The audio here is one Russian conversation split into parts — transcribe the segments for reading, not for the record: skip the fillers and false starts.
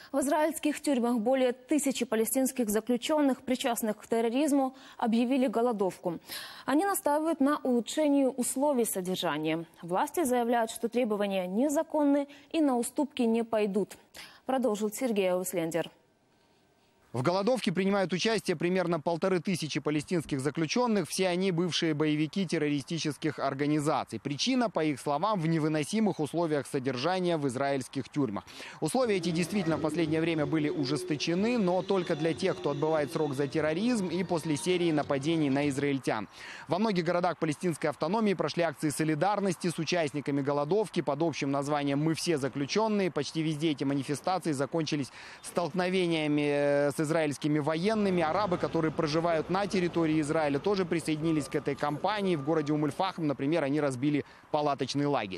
В израильских тюрьмах более 1000 палестинских заключенных, причастных к терроризму, объявили голодовку. Они настаивают на улучшении условий содержания. Власти заявляют, что требования незаконны и на уступки не пойдут. Продолжил Сергей Ауслендер. В голодовке принимают участие примерно 1500 палестинских заключенных. Все они бывшие боевики террористических организаций. Причина, по их словам, в невыносимых условиях содержания в израильских тюрьмах. Условия эти действительно в последнее время были ужесточены, но только для тех, кто отбывает срок за терроризм и после серии нападений на израильтян. Во многих городах палестинской автономии прошли акции солидарности с участниками голодовки под общим названием «Мы все заключенные». Почти везде эти манифестации закончились столкновениями с израильскими военными. Арабы, которые проживают на территории Израиля, тоже присоединились к этой кампании. В городе Ум-эль-Фахм, например, они разбили палаточный лагерь.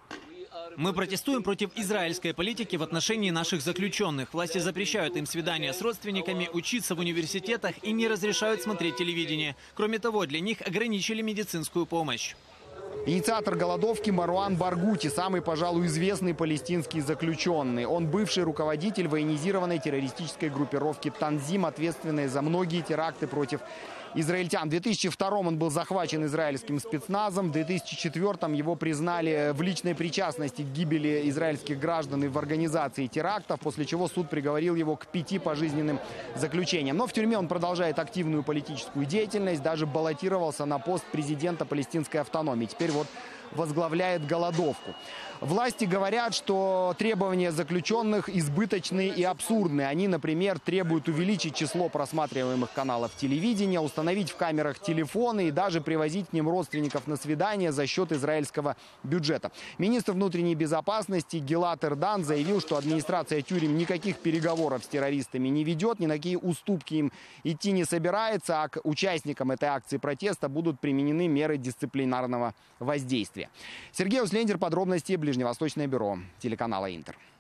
Мы протестуем против израильской политики в отношении наших заключенных. Власти запрещают им свидания с родственниками, учиться в университетах и не разрешают смотреть телевидение. Кроме того, для них ограничили медицинскую помощь. Инициатор голодовки Маруан Баргути, самый, пожалуй, известный палестинский заключенный. Он бывший руководитель военизированной террористической группировки «Танзим», ответственной за многие теракты против израильтян. В 2002 он был захвачен израильским спецназом. В 2004 его признали в личной причастности к гибели израильских граждан и в организации терактов, после чего суд приговорил его к 5 пожизненным заключениям. Но в тюрьме он продолжает активную политическую деятельность, даже баллотировался на пост президента палестинской автономии. Теперь вот возглавляет голодовку. Власти говорят, что требования заключенных избыточные и абсурдные. Они, например, требуют увеличить число просматриваемых каналов телевидения, установить в камерах телефоны и даже привозить к ним родственников на свидания за счет израильского бюджета. Министр внутренней безопасности Гилад Эрдан заявил, что администрация тюрем никаких переговоров с террористами не ведет, ни на какие уступки им идти не собирается, а к участникам этой акции протеста будут применены меры дисциплинарного воздействия. Сергей Ауслендер, подробности, Ближневосточное бюро телеканала Интер.